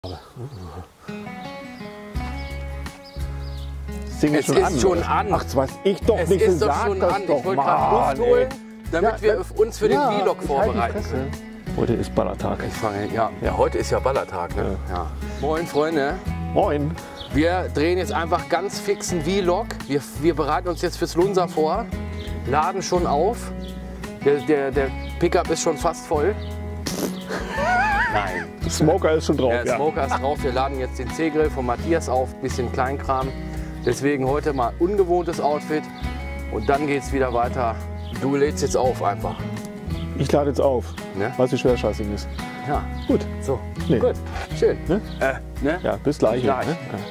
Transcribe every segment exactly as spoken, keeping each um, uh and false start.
Singe Es schon ist an, schon oder? an. Ach, das weiß ich doch Es nicht. ist doch Sag schon das an. doch Ich wollte mal. gerade Luft holen, damit Ja, wir das- uns für den ja, Vlog ich halt die vorbereiten Fresse. können. Heute ist Ballertag. Ich fange, ja. ja, heute ist ja Ballertag. Ne? Ja. Moin Freunde, Moin. wir drehen jetzt einfach ganz fix einen Vlog. Wir, wir bereiten uns jetzt fürs Lunsa vor, laden schon auf. Der, der, der Pickup ist schon fast voll. Nein. Smoker ist schon drauf. Der Ja. Smoker ist drauf. Wir laden jetzt den C-Grill von Matthias auf, bisschen Kleinkram. Deswegen heute mal ungewohntes Outfit. Und dann geht es wieder weiter. Du lädst jetzt auf einfach. Ich lade jetzt auf, Ne? was die Schwerscheißing ist. Ja, Gut. so. Nee. Gut, schön. Ne? Äh, ne? Ja, bis gleich. Bis gleich. Ne? Ja.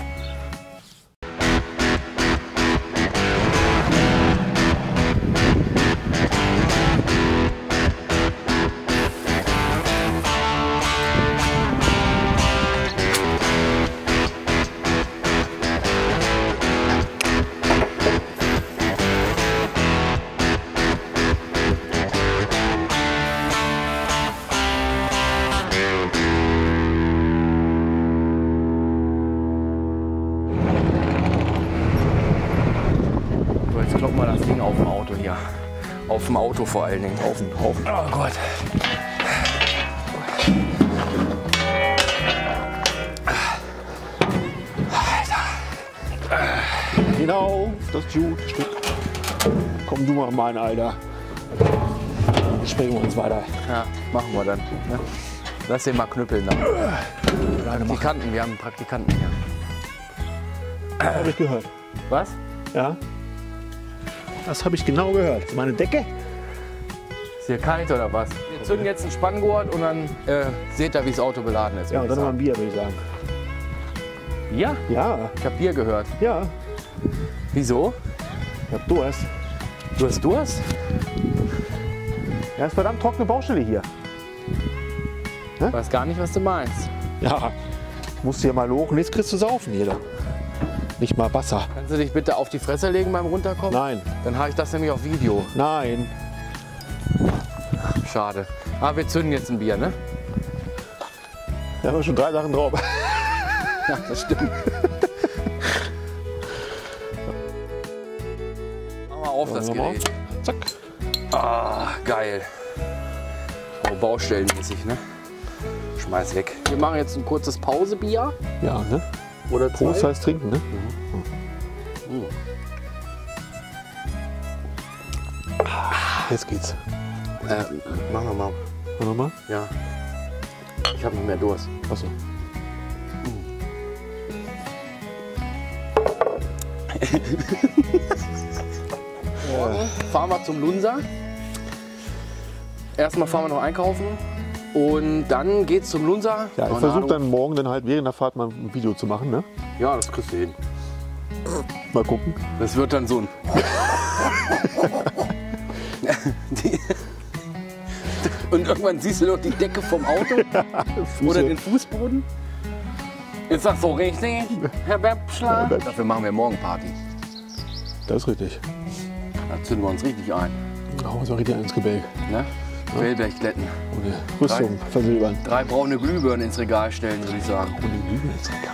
So, jetzt kloppen wir das Ding auf dem Auto hier. Auf dem Auto vor allen Dingen. Haufen, Haufen. Oh Gott. Genau, das Jude-Stück. Komm du mal mein Alter. Springen wir uns weiter. Ja, machen wir dann. Ne? Lass den mal knüppeln. Dann. Alleine machen. Praktikanten, wir haben einen Praktikanten hier. Habe ich gehört. Was? Ja. Das habe ich genau gehört. Das ist meine Decke. Ist hier kalt oder was? Wir zünden jetzt einen Spanngurt und dann äh, seht ihr, wie das Auto beladen ist. Ja, und würd dann ich noch ein Bier, würde ich sagen. sagen. Ja? Ja, Ich hab Bier gehört. ja. Wieso? Ich hab Durst. Du hast Durst? Ja, ist verdammt trockene Baustelle hier. Ich weiß gar nicht, was du meinst. Ja, musst hier mal hoch und jetzt kriegst du saufen hier doch. Nicht mal Wasser. Kannst du dich bitte auf die Fresse legen beim Runterkommen? Nein, Dann habe ich das nämlich auf Video. nein. Schade. Aber wir zünden jetzt ein Bier, ne? Da haben wir schon drei Sachen drauf. Ja, das stimmt. Mach mal auf das Machen wir mal Gerät. Zack. Ah, geil. Oh, baustellenmäßig, ne? Schmeiß weg. Wir machen jetzt ein kurzes Pausebier. Ja, ne? Oder zwei. Prost heißt trinken, ne? Jetzt geht's. Äh, machen wir mal. Mal nochmal. Ja. Ich habe nicht mehr Durst. Achso. Morgen fahren wir zum Lunsa. Erstmal fahren wir noch einkaufen. Und dann geht's zum Lunsa. Ja, ich Keine versuche Ahnung. dann morgen dann halt während der Fahrt mal ein Video zu machen, ne? Ja, das kriegst du hin. Mal gucken. Das wird dann so ein. Die- Und irgendwann siehst du noch die Decke vom Auto oder den Fußboden. Ist das so richtig, Herr Bepschler? Dafür machen wir morgen Party. Das ist richtig. Da zünden wir uns richtig ein. Da hauen wir richtig ins Gebälk. Ne? Wellblechglätten. Und die Rüstung versilbern. Drei braune Glühbirnen ins Regal stellen, würde ich sagen. Und die Lüge ins Regal.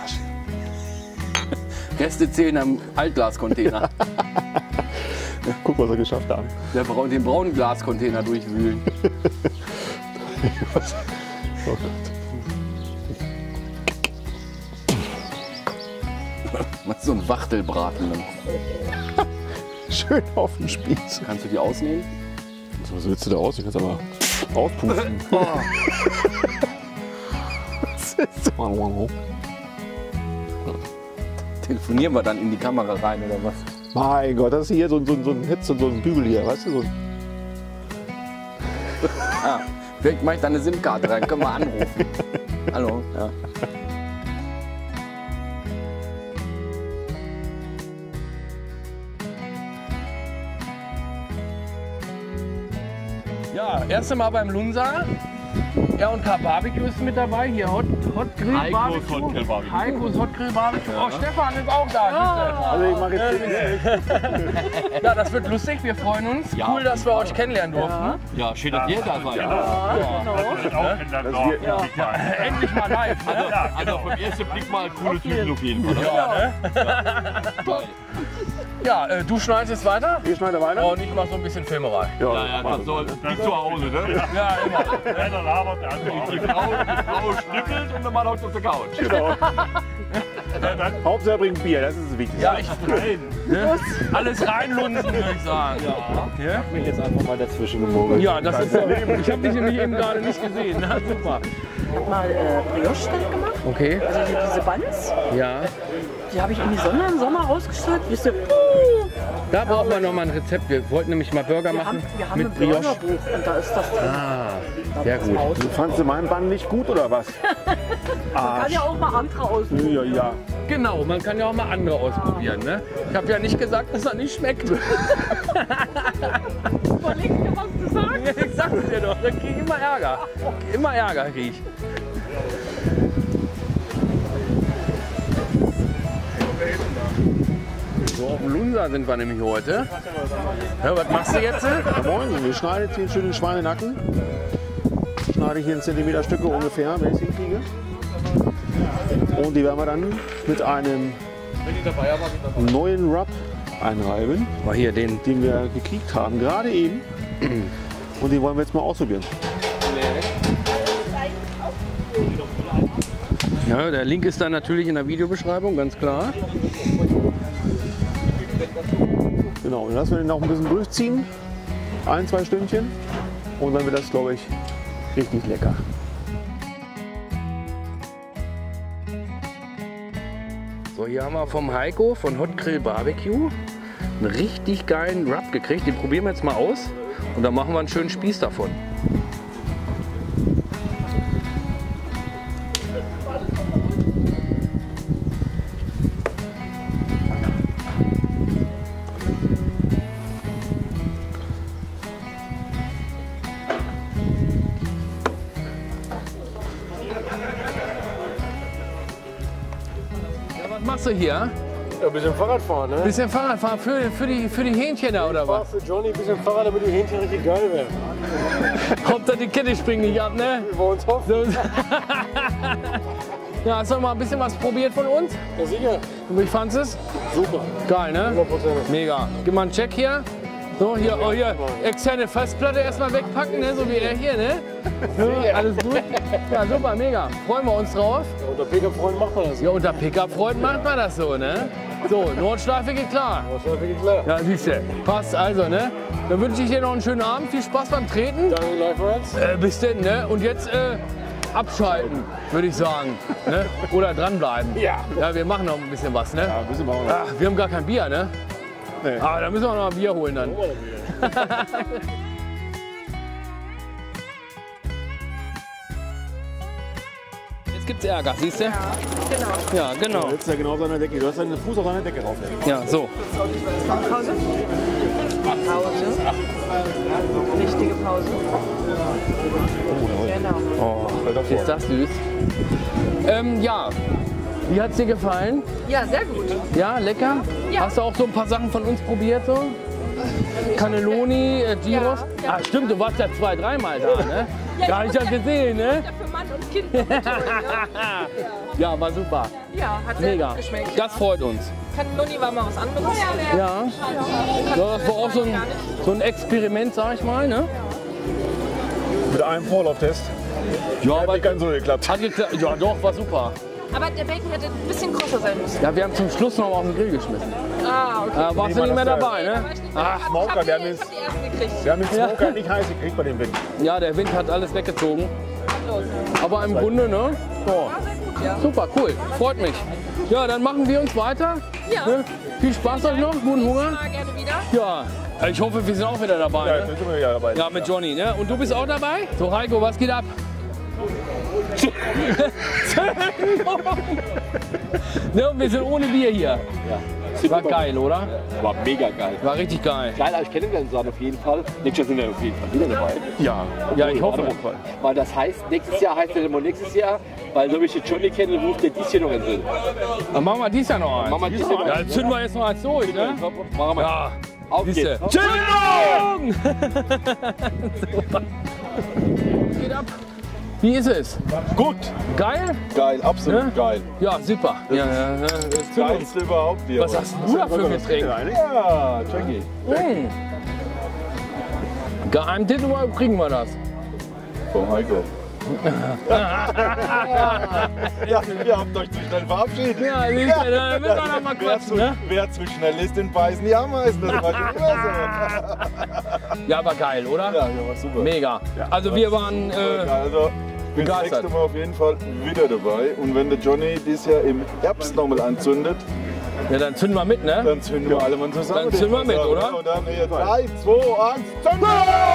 Reste zählen am Altglascontainer. Guck, was wir geschafft haben. Der Brau- Den braunen Glascontainer durchwühlen. Oh Gott. Machst so ein Wachtelbraten. Dann. Schön auf dem Spieß. Kannst du die ausnehmen? So, was willst du da aus? Ich kann es aber auspusten. Oh. Telefonieren wir dann in die Kamera rein oder was? Mein Gott, das ist hier so, ein- so, ein- so ein Hitz und so ein Bügel hier, weißt du? So ein Ah, vielleicht mache ich da eine SIM-Karte rein, können wir anrufen. Hallo, ja. Ja, erste Mal beim Lunsa. R und K Barbecue ist mit dabei. Hier Hot, Hot Grill Heikos Barbecue. Hot Grill Barbecue. Heikos Hot Grill Barbecue. Oh, Stefan ist auch da. Ja, Also ich mache jetzt ja, das wird lustig. Wir freuen uns. Ja. Cool, dass wir euch kennenlernen durften. Ja, schön, dass ihr da seid. Endlich mal live. Ne? Also auf den ersten Blick mal coole Typen auf jeden Fall. Ja, ne? Ja, äh, du schneidest jetzt weiter Ich schneide weiter. und ich mache so ein bisschen Filmerei. Ja, ja, das soll wie zu Hause, ne? Ja, immer. Einer labert, der andere Die Frau, die Frau schnippelt und der Mann hockt auf der Couch. Genau. Hauptsache bringt Bier, das ist das Wichtigste. Ja, ich ne? Alles reinlunzen, würde ich sagen. Ja, Ich bin jetzt einfach mal dazwischen gemogelt. ja das ist so. Ich habe dich nämlich eben gerade nicht gesehen. Na, super. Ich habe mal äh, Brioche-Steak gemacht. Okay, Also die- diese Buns, ja. die habe ich in die Sonne im Sommer rausgestellt. Wisst ihr, Da brauchen wir noch mal ein Rezept. Wir wollten nämlich mal Burger wir machen haben, wir haben mit ein Brioche. Burgerbuch und da ist das drin. Ah, sehr gut. Du fandst meinen Bann nicht gut oder was? Kann ja auch mal andere aussuchen. Ja, ja. Genau, man kann ja auch mal andere ausprobieren. Ne? Ich habe ja nicht gesagt, dass er nicht schmeckt. Überleg dir, was du sagst. Ich sag's dir doch, dann krieg ich immer Ärger. Immer Ärger krieg ich. So, auf dem Lunsa sind wir nämlich heute. Ja, was machst du jetzt? Ja, moin, ich schneide jetzt hier einen schönen Schweinenacken. Schneide hier in Zentimeter Stücke ungefähr, wenn ich es hinkriege. Und die werden wir dann mit einem neuen Rub einreiben, Mal hier den. den wir gekriegt haben, gerade eben. Und den wollen wir jetzt mal ausprobieren. Ja, der Link ist dann natürlich in der Videobeschreibung, ganz klar. Genau, und lassen wir den noch ein bisschen durchziehen. Ein, zwei Stündchen. Und dann wird das, glaube ich, richtig lecker. So, hier haben wir vom Heiko von Hot Grill Barbecue einen richtig geilen Rub gekriegt. Den probieren wir jetzt mal aus und dann machen wir einen schönen Spieß davon. Ja, was machst du hier? Ja, ein bisschen Fahrrad fahren, ne? Bisschen Fahrradfahren für, für, die, für die Hähnchen da oder Fahr was? für Johnny ein bisschen Fahrrad, damit die Hähnchen richtig geil werden. Hauptsache die Kette springt nicht ab, ne? Wir wollen uns hoffen. So. Ja, hast du mal ein bisschen was probiert von uns? Ja, sicher. Und wie fandest du es? Super. Geil, ne? hundert Prozent. Mega. Gib mal einen Check hier. So, hier, oh, hier, externe Festplatte erstmal wegpacken, ne? So wie er hier, ne? Ja, alles gut? Ja, super, mega. Freuen wir uns drauf. Ja, unter Pickup-Freunden macht man das. Ja, unter Pickup-Freunden macht man das so, ne? So, Nordschleife geht klar. Das ist wirklich klar. Ja, siehst du. Passt also, ne? Dann wünsche ich dir noch einen schönen Abend. Viel Spaß beim Treten. Danke, gleichfalls. Äh, bis denn, ne? Und jetzt äh, abschalten, würde ich sagen. Ne? Oder dranbleiben. Ja. Ja, wir machen noch ein bisschen was, ne? Ja, müssen wir auch noch. Ach, wir haben gar kein Bier, ne? Nee. Aber da müssen wir noch ein Bier holen dann. Jetzt gibt's Ärger, siehst du? Ja, Genau. Ja, genau. Du sitzt ja genau auf seiner Decke. Du hast deinen Fuß auf seiner Decke drauf. Ja, so. Pause. Pause. Richtige Pause. Genau. Oh, ist das süß. Ähm, ja. Wie hat's dir gefallen? Ja, sehr gut. Ja, lecker? Ja. Hast du auch so ein paar Sachen von uns probiert? So? Cannelloni, äh, Gyros? Ja, ja. Ah, stimmt, du warst ja zwei, dreimal da, ne? Ja, Ja, hab ich ja gesehen, ne? Ja, für Mann und Kind. noch mitholen, ne? Ja, war super. Ja, hat sehr Mega. gut geschmeckt. Das freut uns. Cannelloni war mal was anderes. Ja. Ja, das war auch so ein, so ein Experiment, sag ich mal, ne? Mit einem Vorlauftest. Ja, Hat aber nicht ganz so geklappt. hat geklappt. Ja, doch, war super. Aber der Bacon hätte ein bisschen größer sein müssen. Ja, wir haben zum Schluss noch mal auf den Grill geschmissen. Ah, okay. Da warst du nicht mehr dabei, Da ne? war ich nicht mehr. Ach, ich Smoker, hab die, wir haben ich jetzt- hab die ersten gekriegt. Wir haben den Smoker nicht heiß gekriegt bei dem Wind. Ja, der Wind hat alles weggezogen. Aber im Grunde, ne? Ja. Ja. Super, cool. Freut mich. Ja, dann machen wir uns weiter. Ja. Ne? Viel Spaß euch noch, guten Hunger. Mal gerne wieder. Ja, ich hoffe, wir sind auch wieder dabei. Ja, Ne? jetzt sind wir wieder dabei. Ja, mit Johnny, ne? Und du bist auch dabei? So, Heiko, was geht ab? Ne, und wir sind ohne Bier hier. War geil, oder? War mega geil. War richtig geil. Geil, als kennengelernt sein auf jeden Fall. Nächstes Jahr sind wir auf jeden Fall wieder dabei. Ja, Ja, ich hoffe. Weil das heißt, nächstes Jahr heißt ja immer nächstes Jahr, weil so wie ich den Johnny kenne, ruft der dies hier noch in den Sinn. Dann machen wir dies Jahr noch eins. Machen wir dies Jahr noch Ja, eins. dann zünden wir jetzt noch eins durch, ne? Machen wir. Ja. Auf Siehste. geht's. Zündung! Super. Geht ab. Wie ist es? Gut, Geil? geil, absolut Ja? geil. Ja, super. Ja, ja, ja. Das geilste überhaupt hier. Was hast du da für ein Getränk? Ja, Jackie. Mmh. Geheimtipp oder kriegen wir das? Vom Heiko. Ja, ihr habt euch zu schnell verabschiedet. Ja, siehst du, da müssen wir noch mal Wer zu, quatschen, ne? wer zu schnell ist, den beißen die Ameisen. Das war schon immer so. Ja, aber geil, oder? Ja, ja, war super. Mega. Also wir waren... Äh, Also, ich bin das begeistert. nächste Mal auf jeden Fall wieder dabei. Und wenn der Johnny dieses Jahr im Herbst nochmal anzündet, ja, dann zünden wir mit, ne? dann zünden wir alle mal zusammen. Dann zünden wir mit, oder? Und dann hier drei, zwei, eins, Zündung!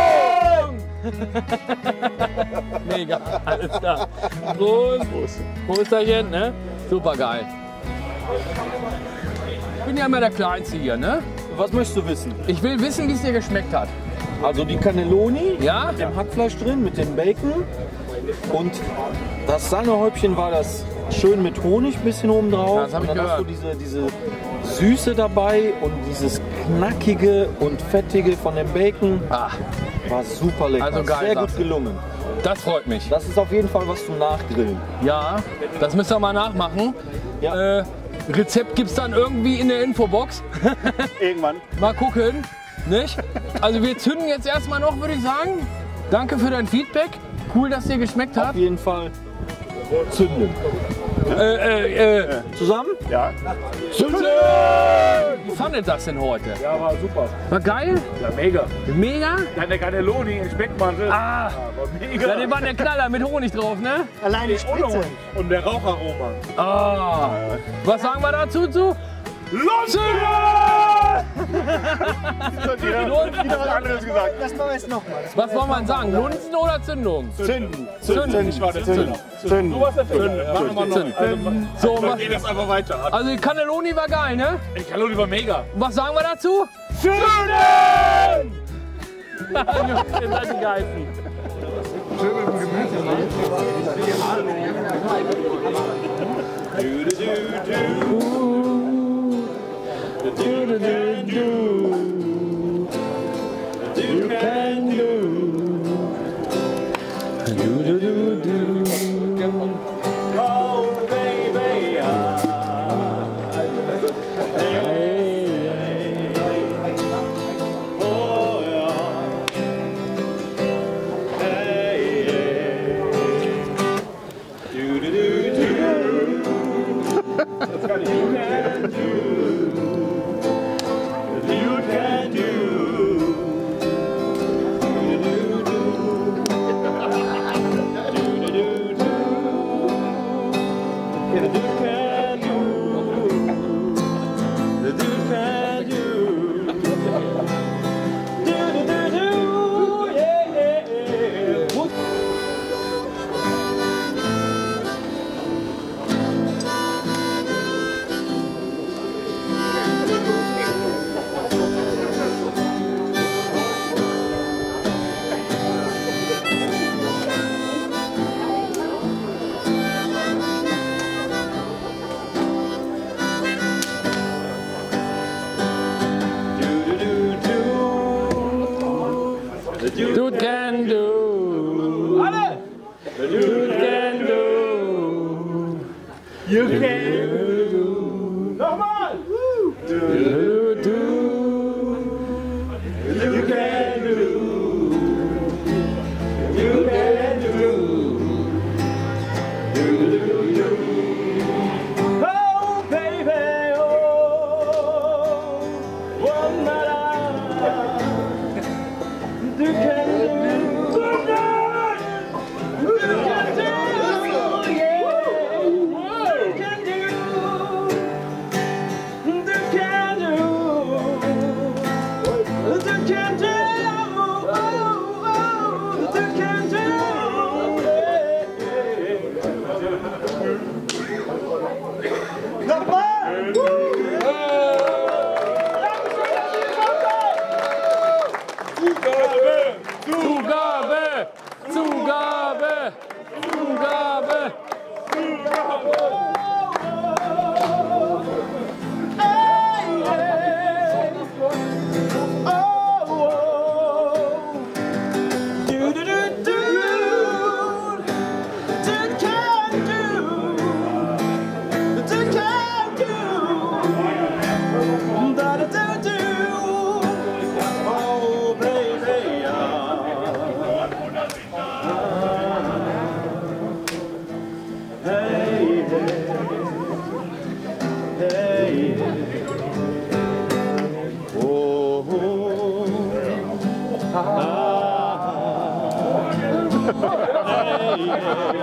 Mega, alles klar. Prost. Prosterchen, ne? Super geil. Ich bin ja immer der Kleinste hier, ne? Was möchtest du wissen? Ich will wissen, wie es dir geschmeckt hat. Also die Cannelloni Ja? mit dem Hackfleisch drin, mit dem Bacon. Und das Sahnehäubchen war das schön mit Honig ein bisschen oben drauf. Ja, das hab ich und dann hast du gehört. diese, diese Süße dabei und dieses knackige und fettige von dem Bacon. Ah, War super lecker. Also geil, Sehr sagst gut gelungen. das freut mich. Das ist auf jeden Fall was zum Nachgrillen. Ja, das müssen wir mal nachmachen. Ja. Äh, Rezept gibt es dann irgendwie in der Infobox. irgendwann. Mal gucken, nicht? Also wir zünden jetzt erstmal noch, würde ich sagen. Danke für dein Feedback. Cool, dass dir geschmeckt Auf hat. jeden Fall zünden. Äh, äh, äh, Zusammen? Ja. zünden! Wie fandet das denn heute? Ja, war super. War geil? Ja, mega. Mega? Deine Cannelloni in Speckmantel. Ah, Mega. ja, den war der Knaller mit Honig drauf, ne? Allein die Spritze. Und der Raucharoma. Ah, was sagen wir dazu zu? Wieder was anderes gesagt. Das machen wir jetzt nochmal. Was wollen wir sagen? Lunzen oder Zündung? Zünden. Zünden. Ich war der Zünder. Zünden. Machen wir noch. Zünden. So, was, Geht das einfach weiter. also die Cannelloni war geil, ne? Die Cannelloni war mega. Was sagen wir dazu? Zünden! Ihr seid die Geisten. Dude can do. Alle! Dude can do. You can do. Nochmal! Do, do, do. You can do. You can do. Do, do, do. Oh, baby, oh. One night. You can do. Good night. You can do. Yeah. You can do. You can do.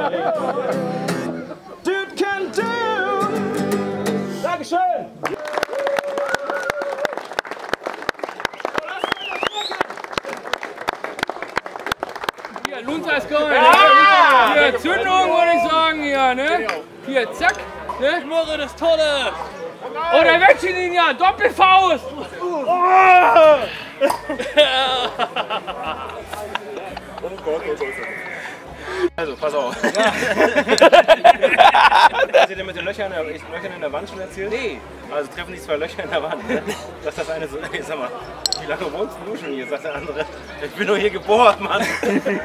Dude can do! Dankeschön! Hier, Lunzer ist geil. Ja. Hier, Zündung würde ich sagen hier, ne? Hier, zack. Ne? Murre das Tolle! Oh, der Wetschenlinie, Doppelfaust. Oh. Also, pass auf. Hast du dir mit den Löchern, Löchern in der Wand schon erzählt? Nee. Also treffen die zwei Löcher in der Wand. Ne? Dass das eine so, ey, sag mal, wie lange wohnst du schon hier? Sagt der andere, ich bin nur hier geboren, Mann. Ich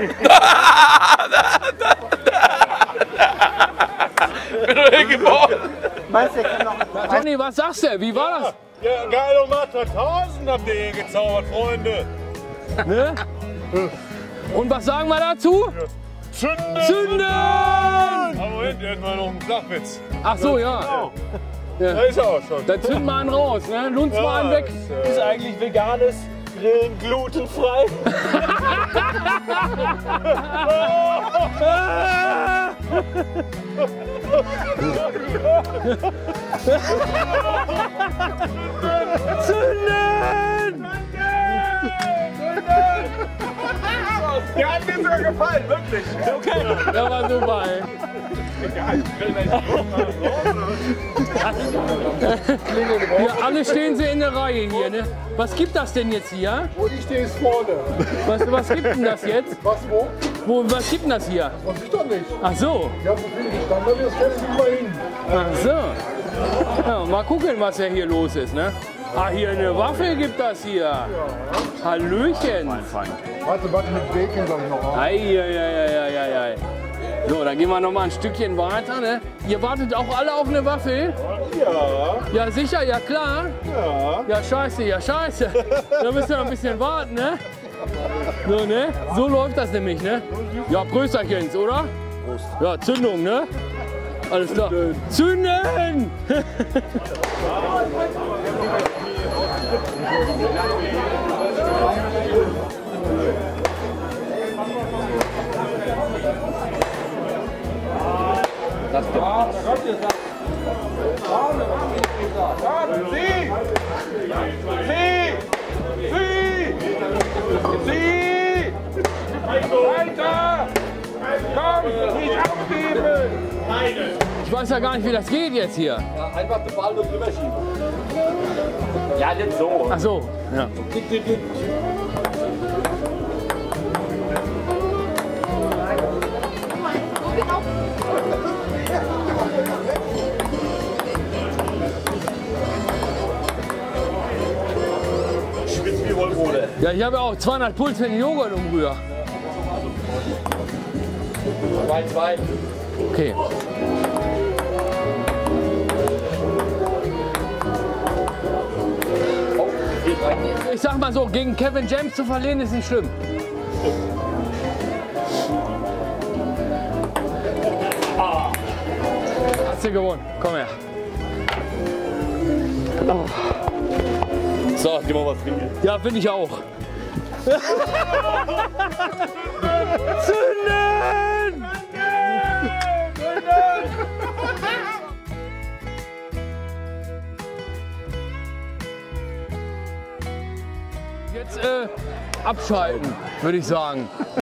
bin nur hier geboren. Toni, was sagst du? Wie war das? Ja, geil um achthunderttausend habt ihr hier gezaubert, Freunde. Ne? Und was sagen wir dazu? Zünden! Zünden! Aber Moment, erstmal noch einen Flachwitz. Ach so, ja. Da ist er auch schon. Dann zünden wir einen raus, ne? Lunz mal einen weg. Das, Ist eigentlich veganes Grillen glutenfrei? Zünden! Der hat mir sogar gefallen, wirklich. Okay. Ja, war super, ey. Hier, alle stehen sie in der Reihe hier, ne? Was gibt das denn jetzt hier? Wo ich stehe ist vorne. Was, was gibt denn das jetzt? Was, wo? Wo, was gibt denn das hier? Was ich doch nicht. Ach so. Ja, wo bin ich dann? Das stelle ich mal hin. Ach so. Ja, mal gucken, was ja hier los ist, ne? Ah, hier eine Waffe gibt das hier. Hallöchen. Warte, warte, mit Bacon sag ich noch auf. Eieieiei. So, dann gehen wir noch mal ein Stückchen weiter, ne? Ihr wartet auch alle auf eine Waffe? Ja. Ja, sicher, ja klar. Ja. Ja, scheiße, ja, scheiße. Da müsst ihr noch ein bisschen warten, ne? So, ne? So läuft das nämlich, ne? Ja, Prösterchens, oder? Prost. Ja, Zündung, ne? Alles klar. Zünden! Das stimmt. Sie! Sie! Sie! Sie! Weiter! Komm, nicht abgeben! Ich weiß ja gar nicht, wie das geht jetzt hier. Ja, einfach den Ball nur drüber schieben. Ja, nicht so. Ach so. Ja. Schwitzt wie Wollmode. Ja, ich habe ja auch zweihundert Puls, wenn ich Joghurt umrühre. zwei zwei. Okay. Ich sag mal so, gegen Kevin James zu verlieren ist nicht schlimm. Hast du gewonnen. Komm her. Oh. So, gib mal was trinken. Ja, finde ich auch. Zünden! Jetzt äh, abschalten, würde ich sagen.